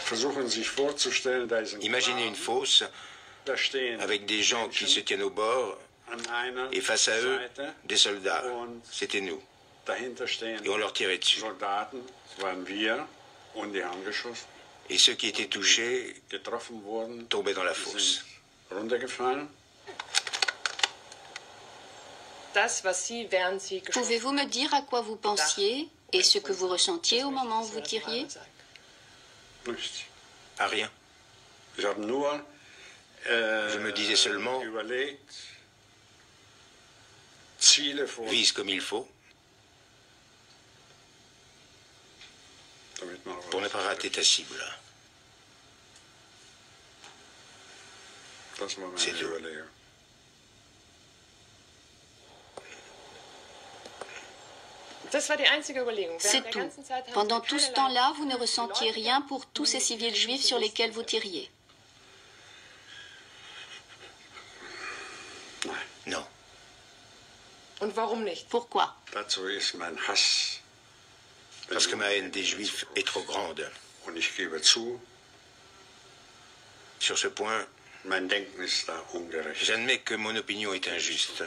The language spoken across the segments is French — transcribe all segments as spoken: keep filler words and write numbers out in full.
Imaginez une fosse avec des gens qui se tiennent au bord et face à eux, des soldats. C'était nous. Et on leur tirait dessus. Et ceux qui étaient touchés tombaient dans la fosse. Pouvez-vous me dire à quoi vous pensiez et ce que vous ressentiez au moment où vous tiriez? À rien. Je me disais seulement, vise comme il faut, pour ne pas rater ta cible. C'est tout. C'est tout. Pendant tout ce temps-là, vous ne ressentiez rien pour tous ces civils juifs sur lesquels vous tiriez? Non. Pourquoi? Parce que ma haine des Juifs est trop grande. Sur ce point, j'admets que mon opinion est injuste.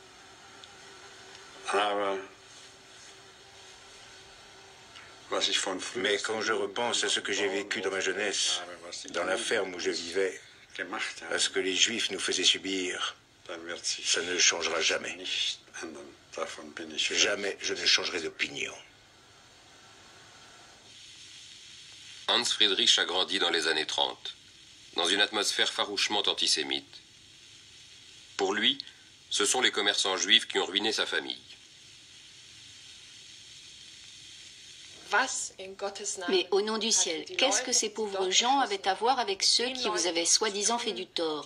Mais quand je repense à ce que j'ai vécu dans ma jeunesse, dans la ferme où je vivais, à ce que les Juifs nous faisaient subir, ça ne changera jamais. Jamais je ne changerai d'opinion. Hans Friedrich a grandi dans les années trente, dans une atmosphère farouchement antisémite. Pour lui, ce sont les commerçants juifs qui ont ruiné sa famille. Mais au nom du ciel, qu'est-ce que ces pauvres gens avaient à voir avec ceux qui vous avaient soi-disant fait du tort?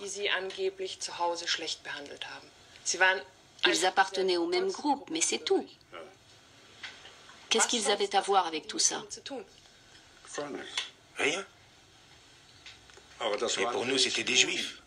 Ils appartenaient au même groupe, mais c'est tout. Qu'est-ce qu'ils avaient à voir avec tout ça? Rien. Et pour nous, c'était des Juifs.